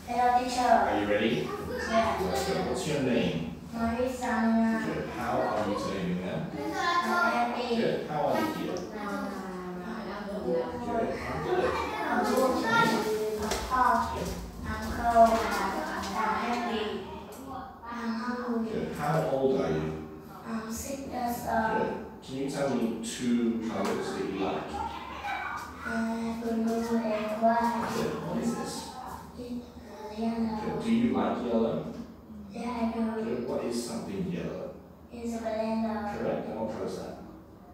Hello, teacher. Are you ready? Yeah. Let's go. What's your name? Marisa. Good. How are you today, Nina? I'm happy. Good. How are you here? Good. I'm good. I'm good. I'm hot. I'm cold. I'm happy. I'm hungry. Good. How old are you? I'm 6 years old. Good. Can you tell me 2 colors that you like? Blue and white. Good. What is this? Yellow. Good. Do you like yellow? Yeah, I do. Good. What is something yellow? It's a banana. Correct. And what color is that?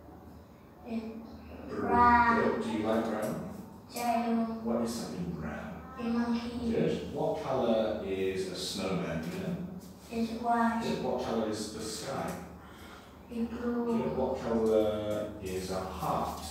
Brown. Good. Do you like brown? Yeah, I do. What is something brown? The monkey. Good. What color is a snowman, Nina? It's white. Good. What color is the sky? It's blue. Good. What color is a heart?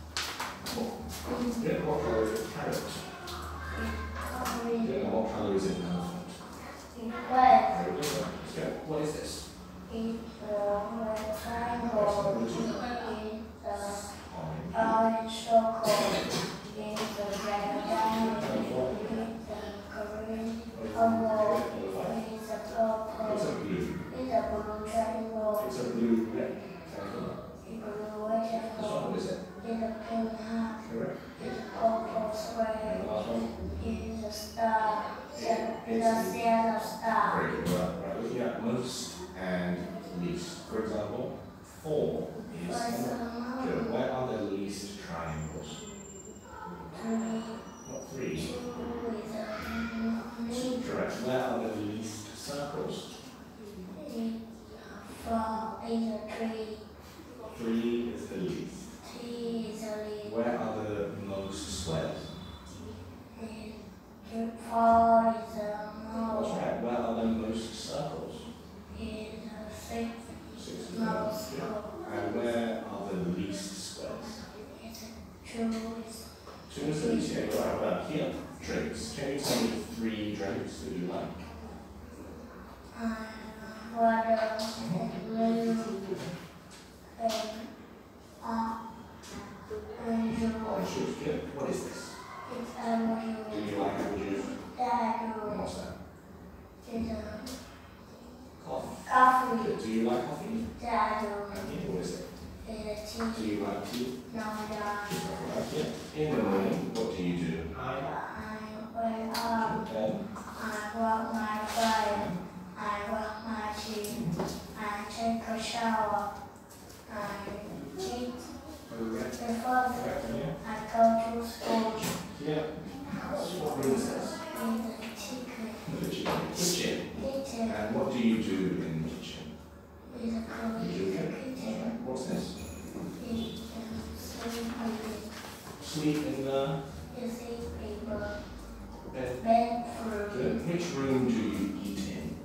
Good. What color is a carrot? Orange. Good. And what color is an elephant? It's red. Very good. Let's go. What is this? It's a triangle. Excellent. Would you? It's Orange. a orange circle. It's a red diamond. It's a green oval. It's a purple. It's a blue. It's a blue triangle. It's a blue rectangle. It's a blue This rectangle. one, what is it? It's a pink heart. Correct. It's a purple And square. the last one? It's a star. It's a yellow star. Very good. Right. Looking at most and least. For example, 4 is good. Where are the least triangles? 3. Not 3. 2 is a Correct. Where are the least circles? 4 is a 3. 3 is the least. 3 is a lead. Where are the most squares? 4 is a That's most. right. Where are the most circles? Is a 6. 6 is Most. the most. And where are the least squares? Is a 2 is 2 is the least. Yeah, you're right. Well, here, drinks. Can you tell me 3 drinks that you like? water and blue and orange juice. Orange juice. Good. What is this? It's apple Do juice. you like apple juice? That And what's that? is a Coffee. coffee. Good. Do you like coffee? That And here, what is it? is a Do tea. you like tea? No, that Just like that. Yeah. In the morning, what do you do? I wake up. Then, I walk my fire. I wash my teeth. I take a shower. I eat. Before yeah. I go to school. Yeah. What room is this? Eat chicken. The kitchen. Kitchen And what do you do in the kitchen? is a cold You do kitchen. What's this? It's Sleep in the paper. bed. Bedroom. Good. Which room do you eat in?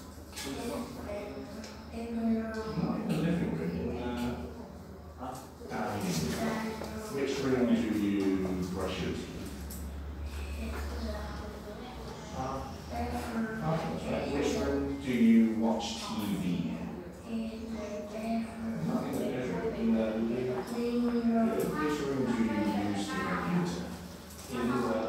Living room. In the living room. In the dining room. Dining room. Which room do you brush your teeth? Bedroom. That's right. Which room do you watch TV in? In the bedroom. Not in the bedroom. In the living room. Living room. Which room do you use the computer? In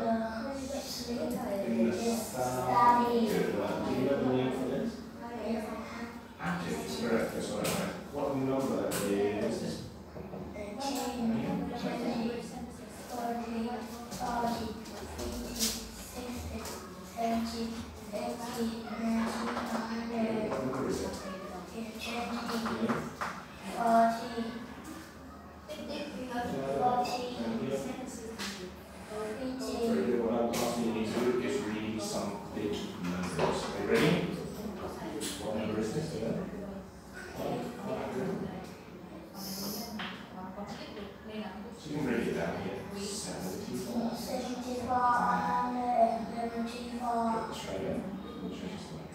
the study. Good. Do you know the name for this? Active. Correct. That's all right. What number is this? 10, 20, 30, 40, 50, 60, 70, 80, 90, 100, What number is it? 20, Yeah. 40, 40, Very good. What I'm asking you to do is read some big numbers. Are you ready? What number is this? Yeah. So you can read it down here. 74. 74, 174. Let's try again.